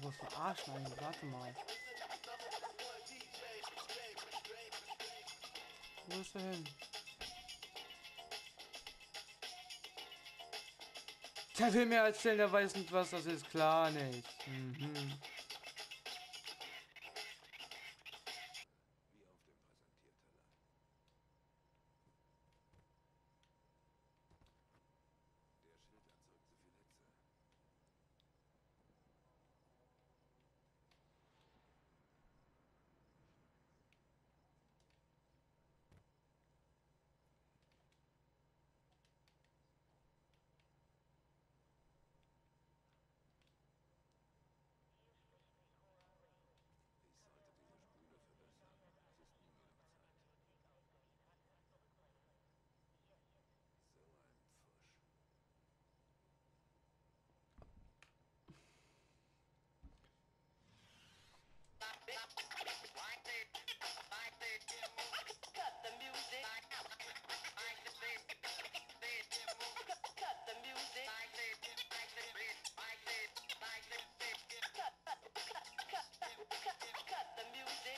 was verarschen eigentlich? Warte mal. Wo ist er hin? Der will mir erzählen, der weiß nicht, was das ist. Klar nicht. Mhm. Wie auf dem Präsentierteller. Der Schild erzeugt so viel Hitze. Ich sollte diese Spule verbessern. Es ist nie genug Zeit. So ein Pfusch. Cut the music. Cut the music. Cut the music.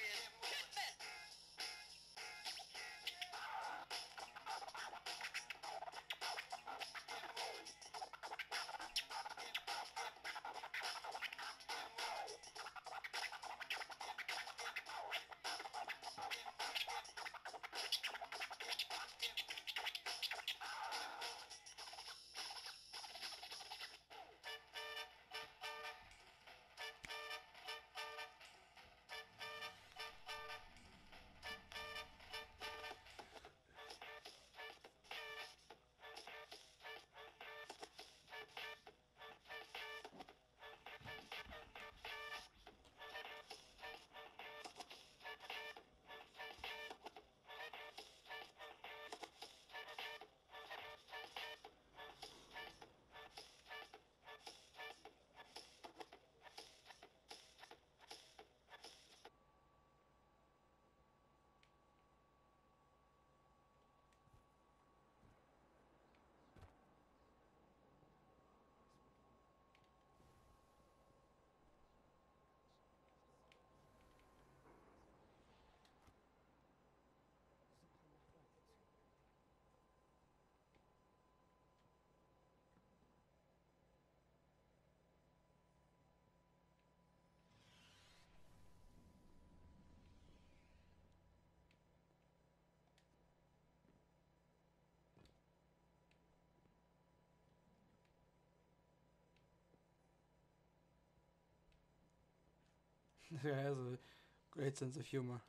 Ja, also, great sense of humor.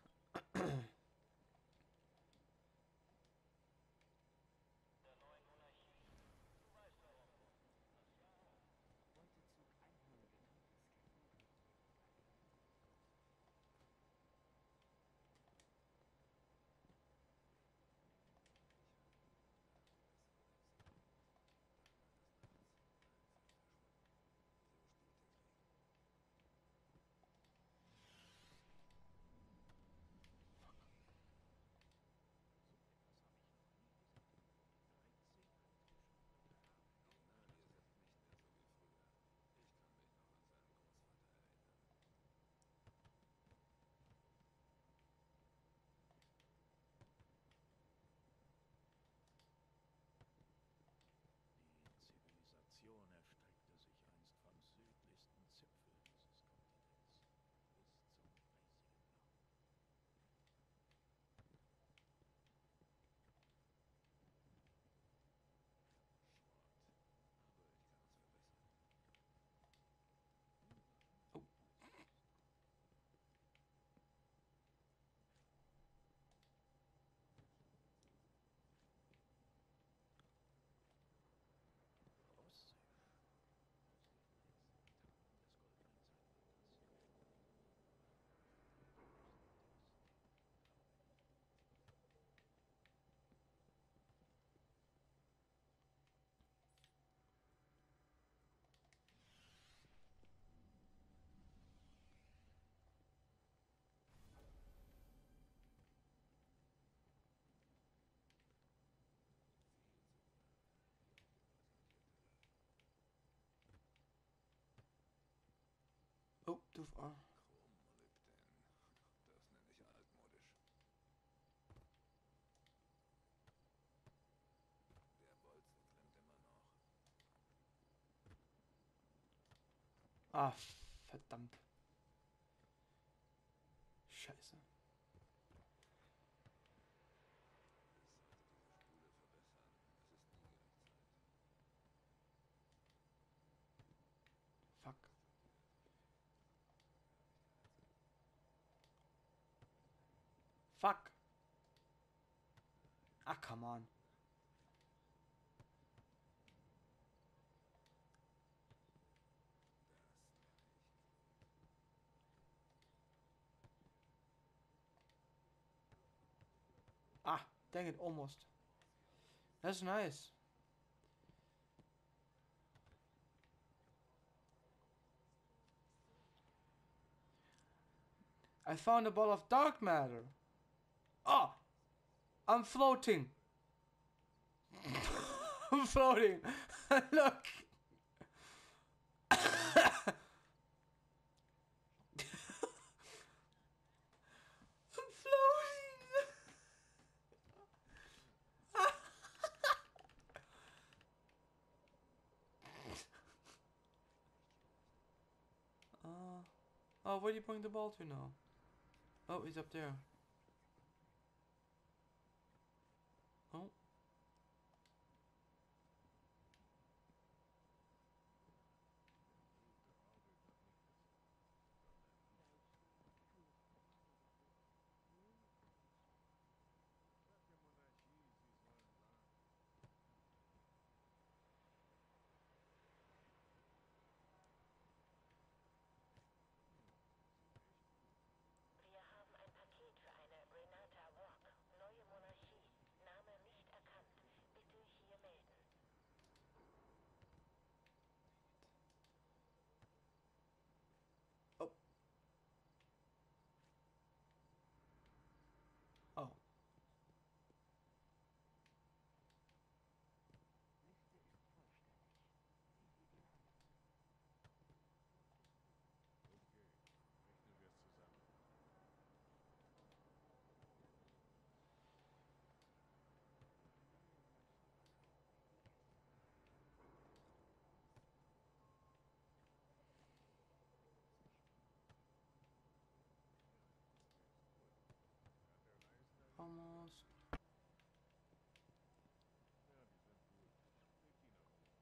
Beutezug Einhorngenom gescannt. So spielt der Krieg. Du, Chromolybden. Das nenne ich altmodisch. Der Bolzen klemmt immer noch. ah, verdammt. Scheiße. Es sollte diese Spule verbessern. Es ist nie gleich Zeit. Fuck. Fuck. Ah, come on. Ah, dang it, almost. That's nice. I found a ball of dark matter. Oh, I'm floating. I'm floating. Look. I'm floating. Oh, where do you point the ball to now? Oh, he's up there. Oh. Wir haben ein Paket für eine Renata Walk. Neue Monarchie. Name nicht erkannt. Bitte hier melden. Oh. Oh. Liste ist vollständig. Ziehen Sie die Hand. Okay, rechnen wir es zusammen. Almost. Ja, die sind gut. Leg die nach oben.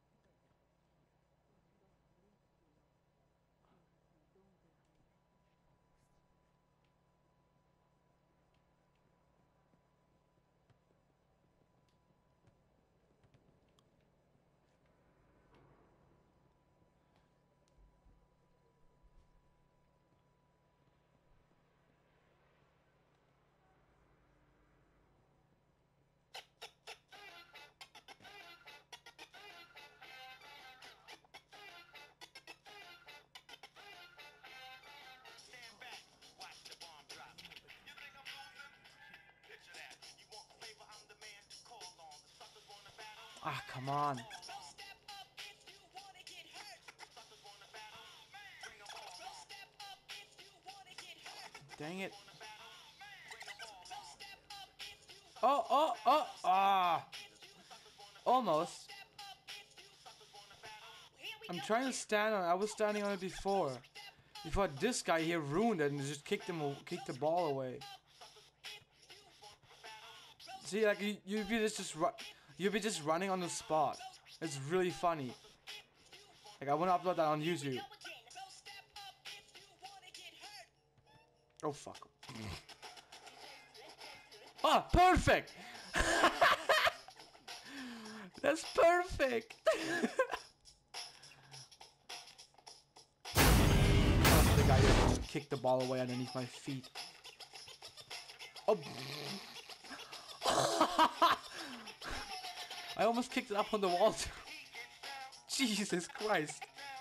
Dort links gelaufen. Irgendwo Dunkelheit und Staubs. Stand back, watch the bomb drop. You think I'm losing? Picture that. You want favor, I'm the man to call on. The suckers wanna battle. Ah, come on. So step up if you wanna get hurt. Suckers wanna battle. Bring 'em all. So step up if you wanna get hurt. Dang it. Wanna battle. Bring 'em all. So step up if you Oh, oh, oh. Ah. Almost. step up if you suckers wanna battle. Here we I'm go. trying to stand on it. I was standing on it before. Before this guy here ruined it and just kicked the ball away. See, like you'd be you'd be just running on the spot. It's really funny. Like I want to upload that on YouTube. So step up if you wanna get hurt. Oh fuck. Ah, perfect. That's perfect. Oh, the guy here just kicked the ball away underneath my feet. Oh. I almost kicked it up on the wall too. Jesus Christ.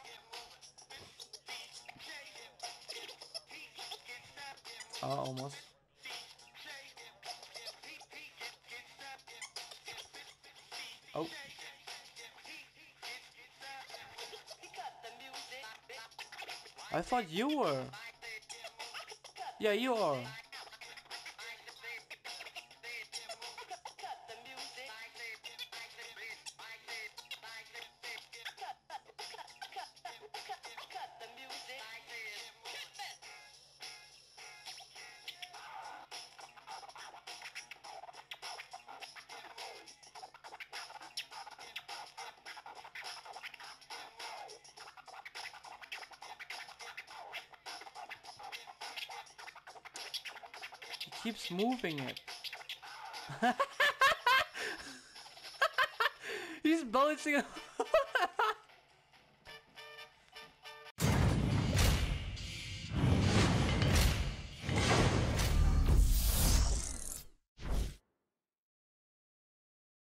Almost. Oh. He cut the music. I thought you were. Yeah, you are. Cut the music. Cut the music. He keeps moving it. He's balancing it.